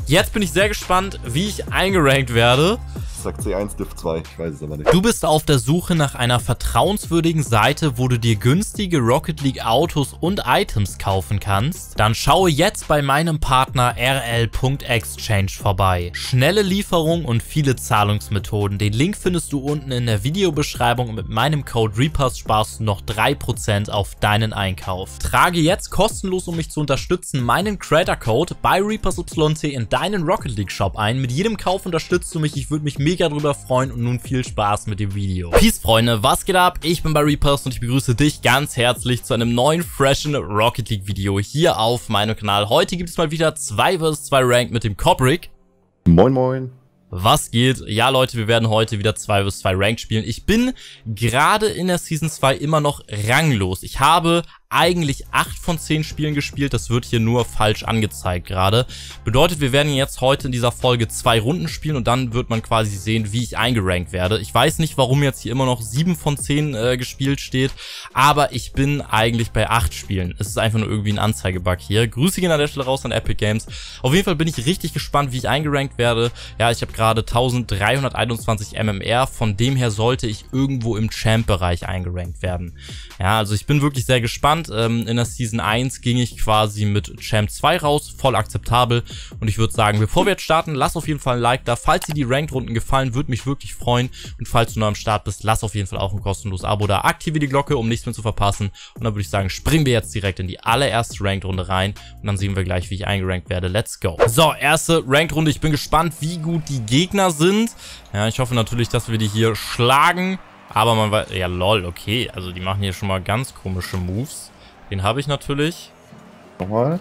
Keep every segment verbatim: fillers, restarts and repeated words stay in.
Jetzt bin ich sehr gespannt, wie ich eingerankt werde. Ich sag C eins, Div zwei, ich weiß es aber nicht. Du bist auf der Suche nach einer vertrauenswürdigen Seite, wo du dir günstige Rocket League Autos und Items kaufen kannst? Dann schaue jetzt bei meinem Partner R L Punkt Exchange vorbei. Schnelle Lieferung und viele Zahlungsmethoden. Den Link findest du unten in der Videobeschreibung und mit meinem Code Reapers sparst du noch drei Prozent auf deinen Einkauf. Trage jetzt kostenlos, um mich zu unterstützen, meinen Creator Code bei Reapers Y T in deinen Rocket League Shop ein. Mit jedem Kauf unterstützt du mich, ich würde mich mega drüber freuen und nun viel Spaß mit dem Video. Peace, Freunde, was geht ab? Ich bin bei Reapers und ich begrüße dich ganz herzlich zu einem neuen, freshen Rocket League Video hier auf meinem Kanal. Heute gibt es mal wieder zwei versus zwei Rank mit dem Kobrick. Moin, moin. Was geht? Ja, Leute, wir werden heute wieder zwei versus zwei Rank spielen. Ich bin gerade in der Season zwei immer noch ranglos. Ich habe eigentlich acht von zehn Spielen gespielt. Das wird hier nur falsch angezeigt gerade. Bedeutet, wir werden jetzt heute in dieser Folge zwei Runden spielen und dann wird man quasi sehen, wie ich eingerankt werde. Ich weiß nicht, warum jetzt hier immer noch sieben von zehn äh, gespielt steht, aber ich bin eigentlich bei acht Spielen. Es ist einfach nur irgendwie ein Anzeigebug hier. Grüße gehen an der Stelle raus an Epic Games. Auf jeden Fall bin ich richtig gespannt, wie ich eingerankt werde. Ja, ich habe gerade dreizehnhunderteinundzwanzig M M R. Von dem her sollte ich irgendwo im Champ-Bereich eingerankt werden. Ja, also ich bin wirklich sehr gespannt. In der Season eins ging ich quasi mit Champ zwei raus, voll akzeptabel. Und ich würde sagen, bevor wir jetzt starten, lass auf jeden Fall ein Like da. Falls dir die Ranked-Runden gefallen, würde mich wirklich freuen. Und falls du neu am Start bist, lass auf jeden Fall auch ein kostenloses Abo da. Aktiviere die Glocke, um nichts mehr zu verpassen. Und dann würde ich sagen, springen wir jetzt direkt in die allererste Ranked-Runde rein. Und dann sehen wir gleich, wie ich eingerankt werde. Let's go. So, erste Ranked-Runde. Ich bin gespannt, wie gut die Gegner sind. Ja, ich hoffe natürlich, dass wir die hier schlagen. Aber man weiß, ja lol, okay. Also die machen hier schon mal ganz komische Moves. Den habe ich natürlich. Nochmal.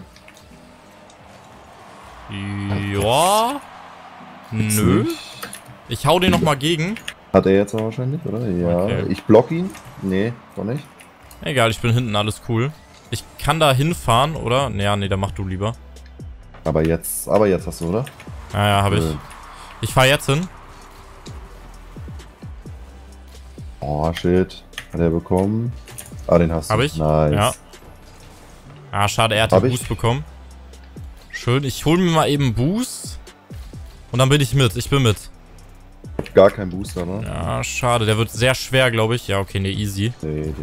Ja. Nö. Ich hau den nochmal gegen. Hat er jetzt wahrscheinlich, oder? Ja. Okay. Ich block ihn. Nee, doch nicht. Egal, ich bin hinten, alles cool. Ich kann da hinfahren, oder? Ja, nee, da mach du lieber. Aber jetzt, aber jetzt hast du, oder? Ja, ja, habe ich. Äh. Ich fahre jetzt hin. Oh, shit. Hat er bekommen. Ah, den hast du. Hab ich? Nice. Ja. Ah, schade, er hat den Boost bekommen. Schön, ich hole mir mal eben Boost. Und dann bin ich mit, ich bin mit. Ich hab gar keinen Booster, ne? Ja, schade, der wird sehr schwer, glaube ich. Ja, okay, nee, easy. Nee, nee.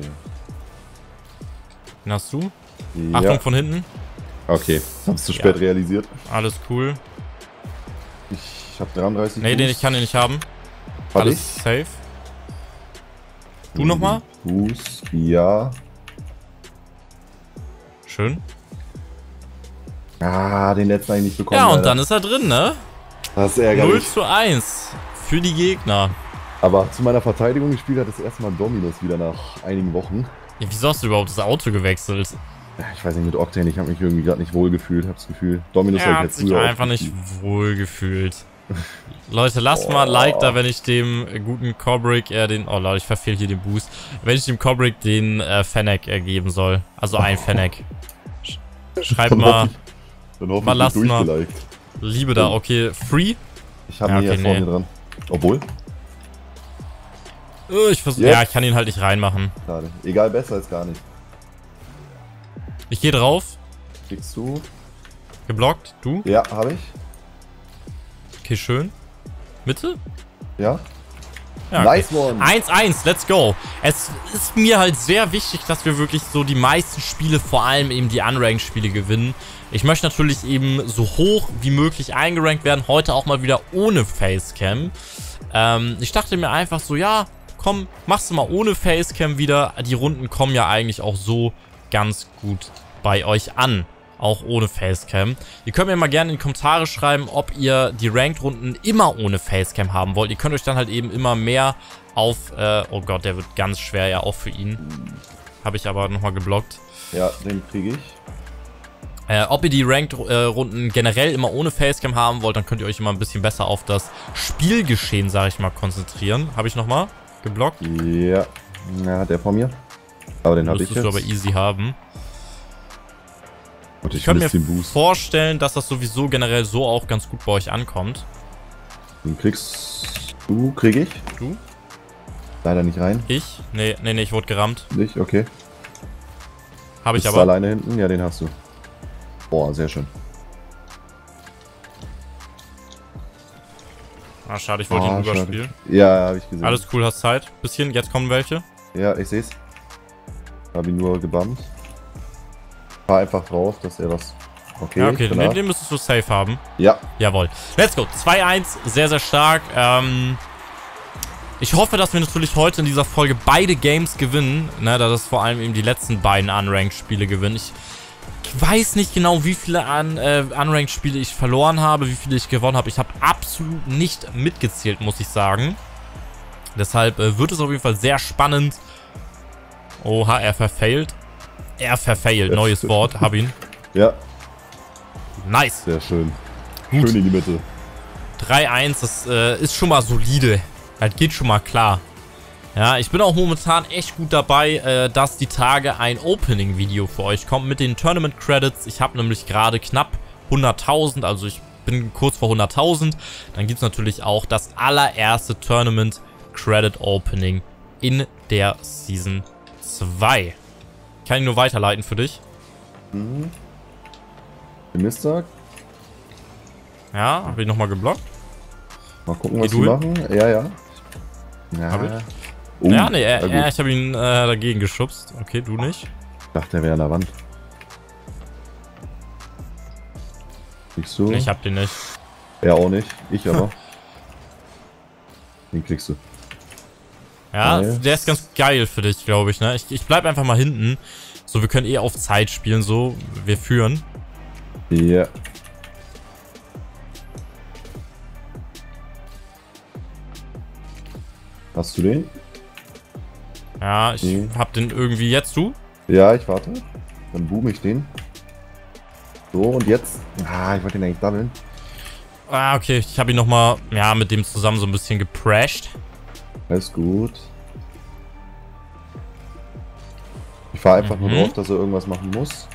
Den hast du? Ja. Achtung, von hinten. Okay, hab's zu spät ja. realisiert. Alles cool. Ich hab dreiunddreißig. Nee, den ich kann den nicht haben. Hab Alles ich? safe. Du nochmal? Boost, ja. Schön. Ah, den letzten eigentlich nicht bekommen. Ja, und leider. dann ist er drin, ne? Das ist ärgerlich. null zu eins für die Gegner. Aber zu meiner Verteidigung gespielt hat das erste Mal Dominus wieder nach einigen Wochen. Ja, wieso hast du überhaupt das Auto gewechselt? Ja, ich weiß nicht, mit Octane, ich habe mich irgendwie gerade nicht wohl gefühlt, habe das Gefühl. Dominus Er hab ich hat jetzt sich früher einfach auch nicht gespielt. wohl gefühlt. Leute, lasst Oh. mal ein Like da, wenn ich dem guten Kobrick, äh, den, oh Leute, ich verfehle hier den Boost. Wenn ich dem Kobrick den äh, Fennec äh, geben soll. Also ein Fennec. Sch Schreibt Dann mal, hoffe ich, dann hoffe mal ich, lassen ich mal. durchgeliked. Liebe da, okay, free. Ich habe Ja, ihn okay, hier vor nee. mir dran. Obwohl, Äh, ich versuch, Jetzt. ja, ich kann ihn halt nicht reinmachen. schade. Egal, besser als gar nicht. Ich gehe drauf. Kriegst du? Geblockt. Du? Ja, habe ich. Okay, schön. Mitte? Ja. Ja, Nice one. eins eins, let's go. Es ist mir halt sehr wichtig, dass wir wirklich so die meisten Spiele, vor allem eben die Unranked-Spiele gewinnen. Ich möchte natürlich eben so hoch wie möglich eingerankt werden. Heute auch mal wieder ohne Facecam. Ähm, ich dachte mir einfach so, ja, komm, machst du mal ohne Facecam wieder. Die Runden kommen ja eigentlich auch so ganz gut bei euch an. Auch ohne Facecam. Ihr könnt mir mal gerne in die Kommentare schreiben, ob ihr die Ranked-Runden immer ohne Facecam haben wollt. Ihr könnt euch dann halt eben immer mehr auf... Äh, oh Gott, der wird ganz schwer, ja auch für ihn. Habe ich aber nochmal geblockt. Ja, den kriege ich. Äh, ob ihr die Ranked-Runden generell immer ohne Facecam haben wollt, dann könnt ihr euch immer ein bisschen besser auf das Spielgeschehen, sage ich mal, konzentrieren. Habe ich nochmal geblockt? Ja. Na, hat der von mir. Aber den habe ich Müsstest jetzt. du aber easy haben. Und Ich könnte mir den Boost. vorstellen, dass das sowieso generell so auch ganz gut bei euch ankommt. Den kriegst du, krieg ich. Du? Leider nicht rein. Ich? Nee, nee, nee, ich wurde gerammt. Nicht, okay. Habe ich Bist aber. du alleine hinten? Ja, den hast du. Boah, sehr schön. Ah, schade, ich wollte Ah, ihn schade. rüberspielen. Ja, habe ich gesehen. Alles cool, hast Zeit. Bisschen, jetzt kommen welche. Ja, ich seh's. Hab ihn nur gebammt. Fahr einfach drauf, dass er was... Okay, Ja, okay, den, danach. den müsstest du safe haben. Ja. Jawohl. Let's go. zwei eins, sehr, sehr stark. Ähm, ich hoffe, dass wir natürlich heute in dieser Folge beide Games gewinnen. Ne, da das vor allem eben die letzten beiden Unranked-Spiele gewinnen. Ich weiß nicht genau, wie viele Un äh, Unranked-Spiele ich verloren habe, wie viele ich gewonnen habe. Ich habe absolut nicht mitgezählt, muss ich sagen. Deshalb äh, wird es auf jeden Fall sehr spannend. Oha, er verfailt. Er verfailt, neues Wort, hab ihn. Ja. Nice. Sehr schön. Gut. Schön in die Mitte. drei eins, das äh, ist schon mal solide. Das geht schon mal klar. Ja, ich bin auch momentan echt gut dabei, äh, dass die Tage ein Opening-Video für euch kommt mit den Tournament-Credits. Ich habe nämlich gerade knapp hunderttausend, also ich bin kurz vor hunderttausend. Dann gibt es natürlich auch das allererste Tournament-Credit-Opening in der Season zwei. Kann ich nur weiterleiten für dich. Mhm. Mistag. Ja, habe ich nochmal geblockt. Mal gucken, was Geh die du machen. Ja, ja. Ja, Hab ich? Oh, Ja, nee, er, na gut. er, ich habe ihn äh, dagegen geschubst. Okay, du nicht. Ich dachte, er wäre an der Wand. Kriegst du? Nee, ich hab den nicht. Er auch nicht. Ich aber. Den kriegst du. Ja, Geil. der ist ganz geil für dich, glaube ich, ne? Ich, ich bleib einfach mal hinten. So, wir können eh auf Zeit spielen, so. Wir führen. Ja. Hast du den? Ja, ich Nee. hab den irgendwie jetzt, du? Ja, ich warte. Dann boom ich den. So, und jetzt? Ah, ich wollte den eigentlich doublen. Ah, okay, ich habe ihn nochmal, ja, mit dem zusammen so ein bisschen geprasht. Alles gut. Ich fahre einfach Mhm. nur drauf, dass er irgendwas machen muss.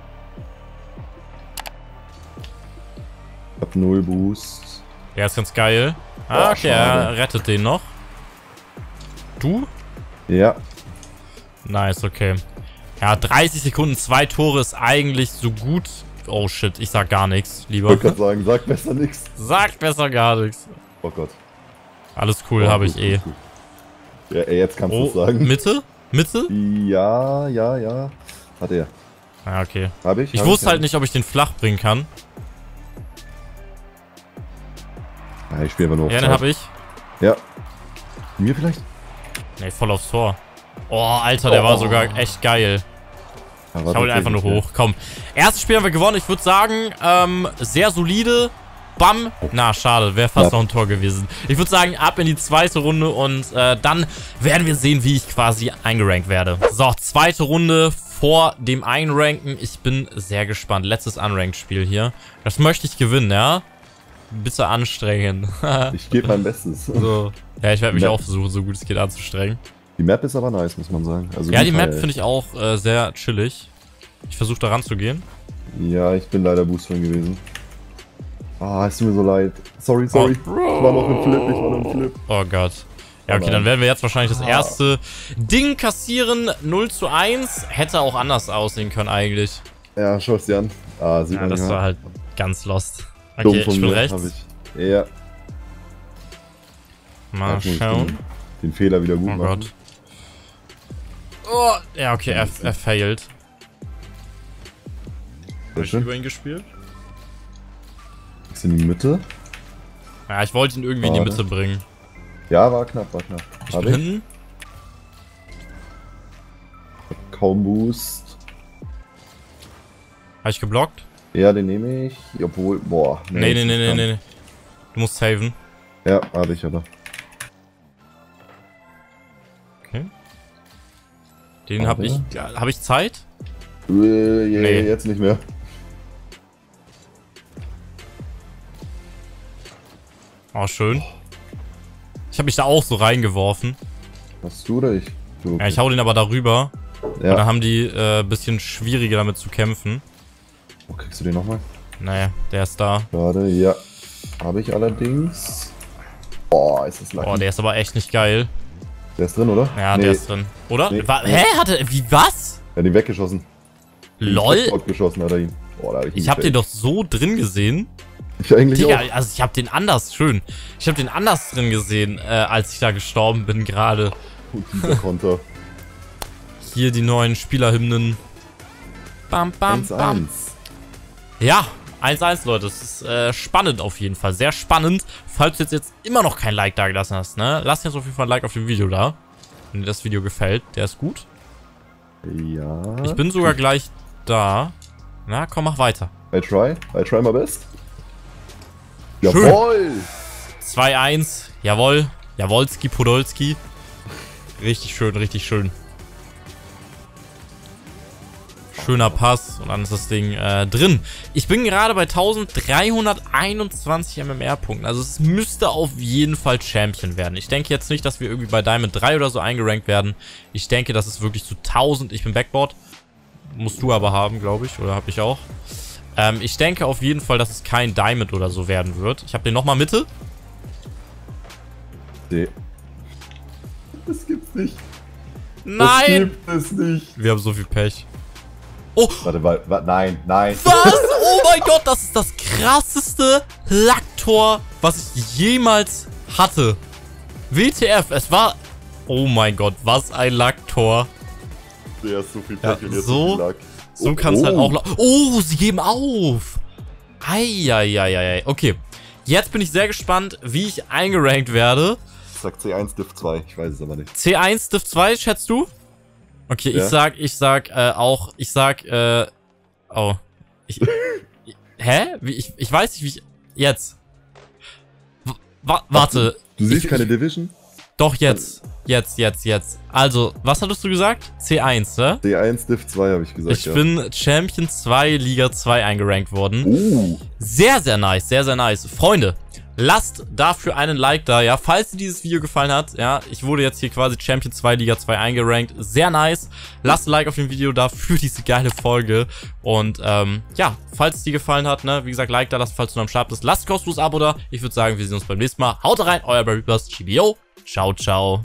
Ich hab null Boost. Der ist ganz geil. Ah, Boah, okay, schade. er rettet den noch. Du? Ja. Nice, okay. Ja, dreißig Sekunden, zwei Tore ist eigentlich so gut. Oh shit, ich sag gar nichts, Ich lieber. wollte gerade sagen, sag besser nichts. Sag besser gar nichts. Oh Gott. Alles cool, Oh, habe gut, ich eh. gut, gut. Ja, ey, jetzt kannst du Oh, es sagen. Mitte? Mitte? Ja, ja, ja. Hat er. Ah, okay. Hab ich? Ich Hab wusste ja. halt nicht, ob ich den flach bringen kann. Ja, ich spiele einfach nur auf Ja, den Zeit. habe ich. Ja. Mir vielleicht? Nee, voll aufs Tor. Oh, Alter, der Oh. war sogar echt geil. Ja, Ich hau ihn einfach nur hoch. Komm. Erstes Spiel haben wir gewonnen. Ich würde sagen, ähm, sehr solide. Bam. Na, schade. Wäre fast Ja. noch ein Tor gewesen. Ich würde sagen, ab in die zweite Runde und äh, dann werden wir sehen, wie ich quasi eingerankt werde. So, zweite Runde vor dem Einranken. Ich bin sehr gespannt. Letztes Unranked-Spiel hier. Das möchte ich gewinnen, ja? Bitte anstrengen. Ich gebe mein Bestes. So. Ja, ich werde mich Ja. auch versuchen, so gut es geht anzustrengen. Die Map ist aber nice, muss man sagen. Also Ja, gut die Map halt. finde ich auch äh, sehr chillig. Ich versuche da ranzugehen. Ja, ich bin leider Boosterin gewesen. Ah, es tut mir so leid. Sorry, sorry. Oh. Ich war noch im Flip, ich war noch im Flip. Oh Gott. Ja, Oh okay, nein. dann werden wir jetzt wahrscheinlich das Ah. erste Ding kassieren. null zu eins. Hätte auch anders aussehen können eigentlich. Ja, schau es dir an. Ah, sieht Ja, man das ja. war halt ganz lost. Dumm Okay, von ich bin mir, rechts. hab ich. Ja, Mal jetzt muss ich schauen. Den, den Fehler wieder gut Oh machen. Gott. Oh, ja, okay, er, er failed. Sehr Hab ich schön. über ihn gespielt? Ist in die Mitte. Ja, ich wollte ihn irgendwie in die Schade. Mitte bringen. Ja, war knapp, war knapp. Ich Hab bin ich. hinten. Kaum Boost. Habe ich geblockt? Ja, den nehme ich. Obwohl, boah. Nee, nee, ist nee, nee, dran. nee. Du musst saven. Ja, habe ich aber. Okay. Den Warte. habe ich. Habe ich Zeit? Äh, yeah, Nee. Jetzt nicht mehr. Oh, schön. Ich habe mich da auch so reingeworfen. Hast du oder ich? Du, Ja, ich hau den aber darüber. ja. Und dann haben die äh, bisschen schwieriger damit zu kämpfen. Oh, kriegst du den nochmal? Naja, der ist da. Gerade, ja. Habe ich allerdings. Boah, ist das lucky. Oh, der ist aber echt nicht geil. Der ist drin, oder? Ja, nee. der ist drin. Oder? Nee. Wa- Hä? Hatte. Wie was? Er hat ihn weggeschossen. LOL? Geschossen hat er ihn. Boah, da hab ich ihn Ich hab den gefällt. doch so drin gesehen. Ich eigentlich Digga, auch. also ich habe den anders, schön. Ich habe den anders drin gesehen, äh, als ich da gestorben bin gerade. Und dieser Konter. Hier die neuen Spielerhymnen. Bam, bam, eins bam. eins. Ja, eins eins, Leute. Das ist äh, spannend auf jeden Fall. Sehr spannend. Falls du jetzt, jetzt immer noch kein Like da gelassen hast, ne? Lass jetzt auf jeden Fall ein Like auf dem Video da. Wenn dir das Video gefällt. Der ist gut. Ja. Ich bin sogar gleich da. Na, komm, mach weiter. I try. I try my best. Schön. Jawohl! zwei eins. Jawohl. Jawolski, Podolski. Richtig schön, richtig schön. Schöner Pass und dann ist das Ding äh, drin. Ich bin gerade bei dreizehnhunderteinundzwanzig M M R-Punkten. Also es müsste auf jeden Fall Champion werden. Ich denke jetzt nicht, dass wir irgendwie bei Diamond drei oder so eingerankt werden. Ich denke, das ist wirklich zu tausend. Ich bin Backboard. Musst du aber haben, glaube ich. Oder habe ich auch. Ähm, ich denke auf jeden Fall, dass es kein Diamond oder so werden wird. Ich habe den nochmal Mitte. Nee. Das gibt's nicht. Nein! Das gibt es nicht. Wir haben so viel Pech. Oh! Warte, warte, warte, nein, nein. Was? Oh mein Gott, das ist das krasseste Lacktor, was ich jemals hatte. W T F, es war... Oh mein Gott, was ein Lacktor. Der ist so viel Pech Ja, und jetzt so- so viel Lack. So Oh, kann es halt oh. auch... la- Oh, sie geben auf. Eieieiei. Okay, jetzt bin ich sehr gespannt, wie ich eingerankt werde. Ich sag C eins Div zwei, ich weiß es aber nicht. C eins, Div zwei, schätzt du? Okay, Ja. ich sag, ich sag äh, auch, ich sag, äh, oh. Ich, hä? Wie, ich, ich weiß nicht, wie ich, jetzt. W wa warte. Du siehst ich, keine ich, Division? Doch, jetzt. Jetzt, jetzt, jetzt. Also, was hattest du gesagt? C eins, ne? C eins Div zwei habe ich gesagt, Ich ja. bin Champion zwei, Liga zwei eingerankt worden. Uh, Sehr, sehr nice, sehr, sehr nice. Freunde, lasst dafür einen Like da, ja, falls dir dieses Video gefallen hat, ja, ich wurde jetzt hier quasi Champion zwei, Liga zwei eingerankt, sehr nice. Lasst ein Like auf dem Video da für diese geile Folge und, ähm, ja, falls es dir gefallen hat, ne, wie gesagt, Like da lassen, falls du noch am Start bist, lasst ein kostenloses Abo da. Ich würde sagen, wir sehen uns beim nächsten Mal. Haut rein, euer Barry Plus, G B O, ciao, ciao.